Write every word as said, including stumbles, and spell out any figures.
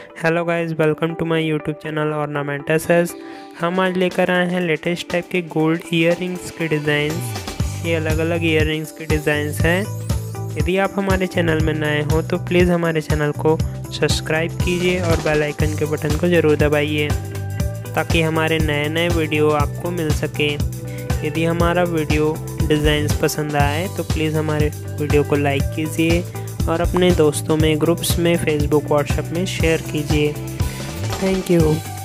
Hello guys, welcome to my YouTube channel ornaments. हम आज लेकर आए हैं लेटेस्ट टाइप के गोल्ड ईयररिंग्स के डिज़ाइंस। ये अलग अलग ईयररिंग्स के डिज़ाइंस हैं। यदि आप हमारे चैनल में नए हो तो प्लीज़ हमारे चैनल को सब्सक्राइब कीजिए और बेल आइकन के बटन को ज़रूर दबाइए ताकि हमारे नए नए वीडियो आपको मिल सके। यदि हमारा वीडियो डिज़ाइंस पसंद आए तो प्लीज़ हमारे वीडियो को लाइक कीजिए और अपने दोस्तों में, ग्रुप्स में, फेसबुक, व्हाट्सएप में शेयर कीजिए। Thank you.